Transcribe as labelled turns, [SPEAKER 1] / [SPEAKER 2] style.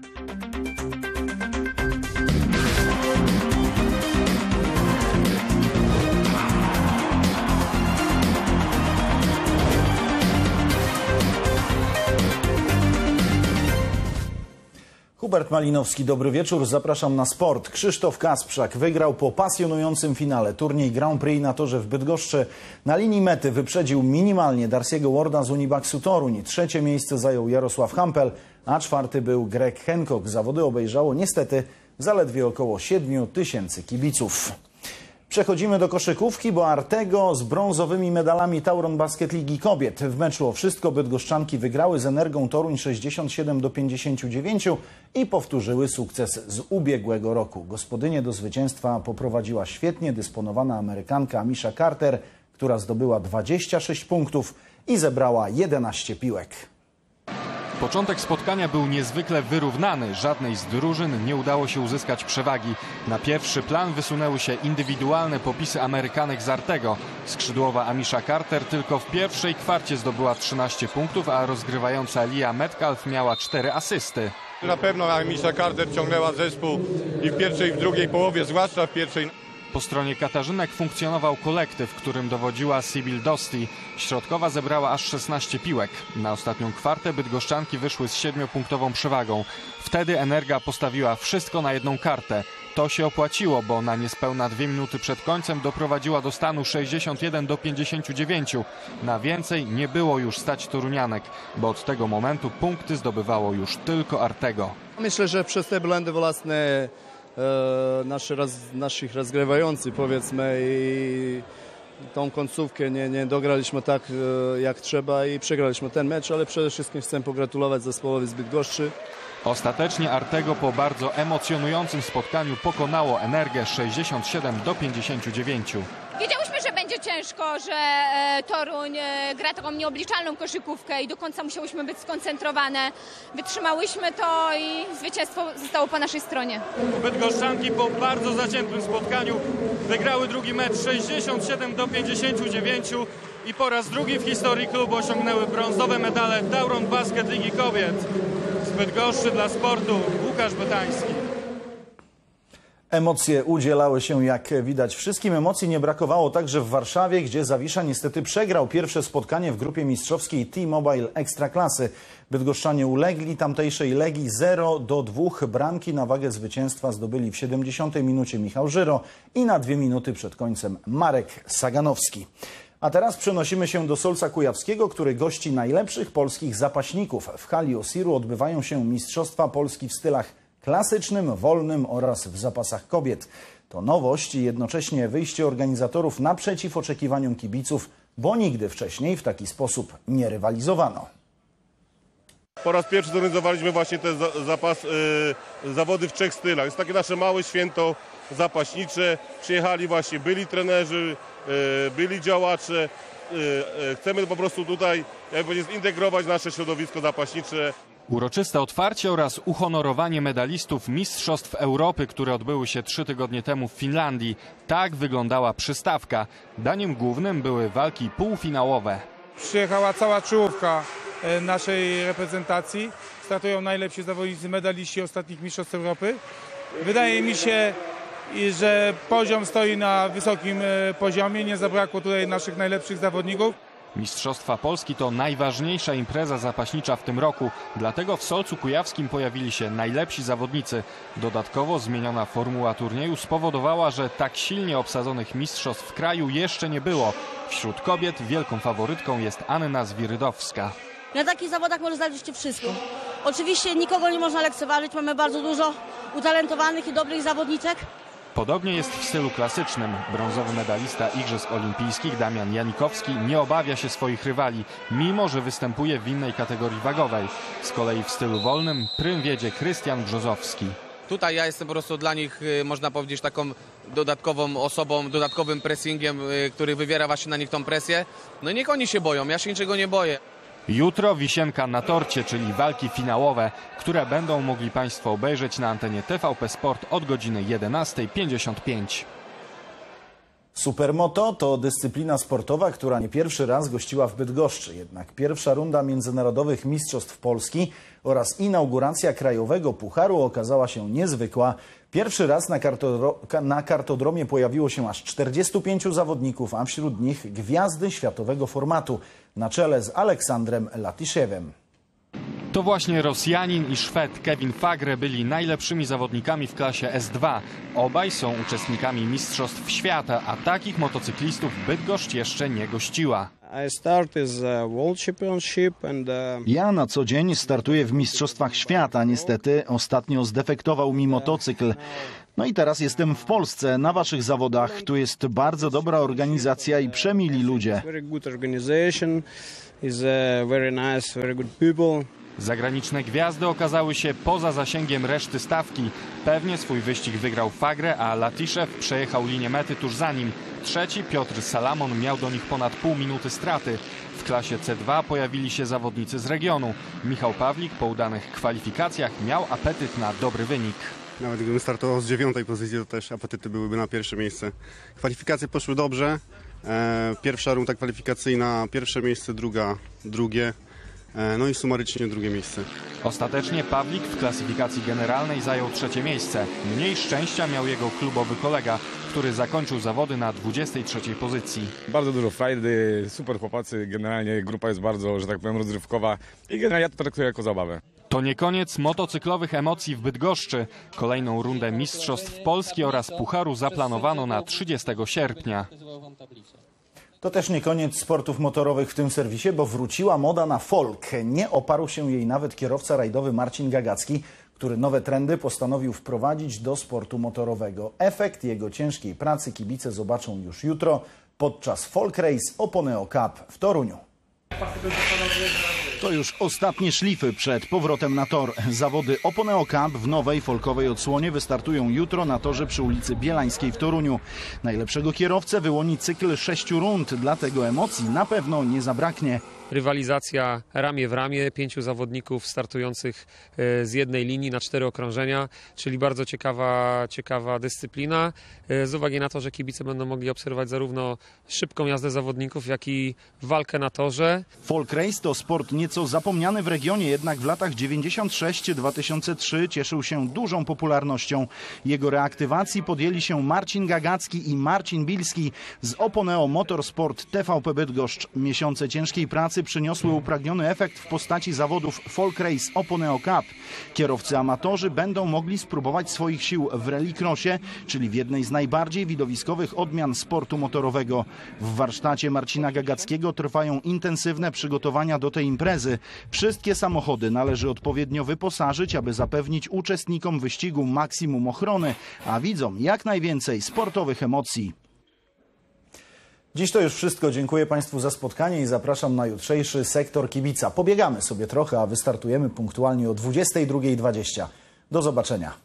[SPEAKER 1] Hubert Malinowski, dobry wieczór. Zapraszam na sport. Krzysztof Kasprzak wygrał po pasjonującym finale turniej Grand Prix na torze w Bydgoszczy. Na linii mety wyprzedził minimalnie Darcy'ego Warda z Unibaxu Toruń. Trzecie miejsce zajął Jarosław Hampel, a czwarty był Greg Hancock. Zawody obejrzało niestety zaledwie około 7 000 kibiców. Przechodzimy do koszykówki, bo Artego z brązowymi medalami Tauron Basket Ligi Kobiet. W meczu o wszystko bydgoszczanki wygrały z Energą Toruń 67-59 i powtórzyły sukces z ubiegłego roku. Gospodynię do zwycięstwa poprowadziła świetnie dysponowana Amerykanka Amisha Carter, która zdobyła 26 punktów i zebrała 11 piłek.
[SPEAKER 2] Początek spotkania był niezwykle wyrównany. Żadnej z drużyn nie udało się uzyskać przewagi. Na pierwszy plan wysunęły się indywidualne popisy Amerykanek z Artego. Skrzydłowa Amisha Carter tylko w pierwszej kwarcie zdobyła 13 punktów, a rozgrywająca Leah Metcalf miała 4 asysty.
[SPEAKER 3] Na pewno Amisha Carter ciągnęła zespół i w pierwszej, i w drugiej połowie, zwłaszcza w pierwszej.
[SPEAKER 2] Po stronie Katarzynek funkcjonował kolektyw, którym dowodziła Sybil Dosti. Środkowa zebrała aż 16 piłek. Na ostatnią kwartę bydgoszczanki wyszły z 7-punktową przewagą. Wtedy Energa postawiła wszystko na jedną kartę. To się opłaciło, bo na niespełna 2 minuty przed końcem doprowadziła do stanu 61-59. Na więcej nie było już stać Torunianek, bo od tego momentu punkty zdobywało już tylko Artego.
[SPEAKER 4] Myślę, że przez te błędy własne naszych rozgrywających, powiedzmy, i tą końcówkę nie dograliśmy tak jak trzeba i przegraliśmy ten mecz, ale przede wszystkim chcę pogratulować zespołowi z Bydgoszczy.
[SPEAKER 2] Ostatecznie Artego po bardzo emocjonującym spotkaniu pokonało Energię 67-59.
[SPEAKER 5] Wiedziałyśmy, że będzie ciężko, że Toruń gra taką nieobliczalną koszykówkę i do końca musiałyśmy być skoncentrowane. Wytrzymałyśmy to i zwycięstwo zostało po naszej stronie.
[SPEAKER 6] Bydgoszczanki po bardzo zaciętym spotkaniu wygrały drugi mecz 67-59 i po raz drugi w historii klubu osiągnęły brązowe medale Tauron Basket Ligi Kobiet. Z Bydgoszczy dla sportu Łukasz Betański.
[SPEAKER 1] Emocje udzielały się, jak widać, wszystkim. Emocji nie brakowało także w Warszawie, gdzie Zawisza niestety przegrał pierwsze spotkanie w grupie mistrzowskiej T-Mobile Ekstraklasy. Bydgoszczanie ulegli tamtejszej Legii 0-2. Bramki na wagę zwycięstwa zdobyli w 70 minucie Michał Żyro i na 2 minuty przed końcem Marek Saganowski. A teraz przenosimy się do Solca Kujawskiego, który gości najlepszych polskich zapaśników. W hali Osiru odbywają się Mistrzostwa Polski w stylach klasycznym, wolnym oraz w zapasach kobiet. To nowość i jednocześnie wyjście organizatorów naprzeciw oczekiwaniom kibiców, bo nigdy wcześniej w taki sposób nie rywalizowano.
[SPEAKER 3] Po raz pierwszy zorganizowaliśmy właśnie te zawody w 3 stylach. Jest takie nasze małe święto zapaśnicze. Przyjechali właśnie byli trenerzy, byli działacze. Chcemy po prostu tutaj zintegrować nasze środowisko zapaśnicze.
[SPEAKER 2] Uroczyste otwarcie oraz uhonorowanie medalistów Mistrzostw Europy, które odbyły się 3 tygodnie temu w Finlandii. Tak wyglądała przystawka. Daniem głównym były walki półfinałowe.
[SPEAKER 7] Przyjechała cała czołówka naszej reprezentacji. Startują najlepsi zawodnicy, medaliści ostatnich Mistrzostw Europy. Wydaje mi się, że poziom stoi na wysokim poziomie. Nie zabrakło tutaj naszych najlepszych zawodników.
[SPEAKER 2] Mistrzostwa Polski to najważniejsza impreza zapaśnicza w tym roku, dlatego w Solcu Kujawskim pojawili się najlepsi zawodnicy. Dodatkowo zmieniona formuła turnieju spowodowała, że tak silnie obsadzonych mistrzostw w kraju jeszcze nie było. Wśród kobiet wielką faworytką jest Anna Zwirydowska.
[SPEAKER 8] Na takich zawodach może zdarzyć się wszystko. Oczywiście nikogo nie można lekceważyć, mamy bardzo dużo utalentowanych i dobrych zawodniczek.
[SPEAKER 2] Podobnie jest w stylu klasycznym. Brązowy medalista Igrzysk Olimpijskich Damian Janikowski nie obawia się swoich rywali, mimo że występuje w innej kategorii wagowej. Z kolei w stylu wolnym prym wiedzie Krystian Brzozowski.
[SPEAKER 9] Tutaj ja jestem po prostu dla nich, można powiedzieć, taką dodatkową osobą, dodatkowym pressingiem, który wywiera właśnie na nich tą presję. No i niech oni się boją, ja się niczego nie boję.
[SPEAKER 2] Jutro wisienka na torcie, czyli walki finałowe, które będą mogli Państwo obejrzeć na antenie TVP Sport od godziny 11:55.
[SPEAKER 1] Supermoto to dyscyplina sportowa, która nie pierwszy raz gościła w Bydgoszczy. Jednak pierwsza runda międzynarodowych mistrzostw Polski oraz inauguracja krajowego pucharu okazała się niezwykła. Pierwszy raz na kartodromie pojawiło się aż 45 zawodników, a wśród nich gwiazdy światowego formatu na czele z Aleksandrem Latiszewem.
[SPEAKER 2] To właśnie Rosjanin i Szwed Kevin Fagre byli najlepszymi zawodnikami w klasie S2. Obaj są uczestnikami Mistrzostw Świata, a takich motocyklistów Bydgoszcz jeszcze nie gościła.
[SPEAKER 1] Ja na co dzień startuję w Mistrzostwach Świata. Niestety ostatnio zdefektował mi motocykl. No i teraz jestem w Polsce na waszych zawodach. Tu jest bardzo dobra organizacja i przemili ludzie.
[SPEAKER 2] Zagraniczne gwiazdy okazały się poza zasięgiem reszty stawki. Pewnie swój wyścig wygrał Fagre, a Latiszew przejechał linię mety tuż za nim. Trzeci, Piotr Salamon, miał do nich ponad pół minuty straty. W klasie C2 pojawili się zawodnicy z regionu. Michał Pawlik po udanych kwalifikacjach miał apetyt na dobry wynik.
[SPEAKER 10] Nawet gdybym startował z 9. pozycji, to też apetyty byłyby na pierwsze miejsce. Kwalifikacje poszły dobrze. Pierwsza runda kwalifikacyjna, pierwsze miejsce, drugie. No i sumarycznie drugie miejsce.
[SPEAKER 2] Ostatecznie Pawlik w klasyfikacji generalnej zajął trzecie miejsce. Mniej szczęścia miał jego klubowy kolega, który zakończył zawody na 23. pozycji.
[SPEAKER 11] Bardzo dużo frajdy, super chłopacy, generalnie grupa jest bardzo, że tak powiem, rozrywkowa i generalnie ja to traktuję jako zabawę.
[SPEAKER 2] To nie koniec motocyklowych emocji w Bydgoszczy. Kolejną rundę Mistrzostw Polski oraz Pucharu zaplanowano na 30 sierpnia.
[SPEAKER 1] To też nie koniec sportów motorowych w tym serwisie, bo wróciła moda na folk. Nie oparł się jej nawet kierowca rajdowy Marcin Gagacki, który nowe trendy postanowił wprowadzić do sportu motorowego. Efekt jego ciężkiej pracy kibice zobaczą już jutro podczas Folk Race Oponeo Cup w Toruniu. To już ostatnie szlify przed powrotem na tor. Zawody Oponeo Cup w nowej folkowej odsłonie wystartują jutro na torze przy ulicy Bielańskiej w Toruniu. Najlepszego kierowcę wyłoni cykl 6 rund, dlatego emocji na pewno nie zabraknie.
[SPEAKER 12] Rywalizacja ramię w ramię, 5 zawodników startujących z jednej linii na 4 okrążenia, czyli bardzo ciekawa dyscyplina, z uwagi na to, że kibice będą mogli obserwować zarówno szybką jazdę zawodników, jak i walkę na torze.
[SPEAKER 1] Folk Race to sport nieco zapomniany w regionie, jednak w latach 96-2003 cieszył się dużą popularnością. Jego reaktywacji podjęli się Marcin Gagacki i Marcin Bilski z Oponeo Motorsport TVP Bydgoszcz. Miesiące ciężkiej pracy przyniosły upragniony efekt w postaci zawodów Folk Race Oponeo Cup. Kierowcy amatorzy będą mogli spróbować swoich sił w rallycrossie, czyli w jednej z najbardziej widowiskowych odmian sportu motorowego. W warsztacie Marcina Gagackiego trwają intensywne przygotowania do tej imprezy. Wszystkie samochody należy odpowiednio wyposażyć, aby zapewnić uczestnikom wyścigu maksimum ochrony, a widzom jak najwięcej sportowych emocji. Dziś to już wszystko. Dziękuję Państwu za spotkanie i zapraszam na jutrzejszy sektor kibica. Pobiegamy sobie trochę, a wystartujemy punktualnie o 22:20. Do zobaczenia.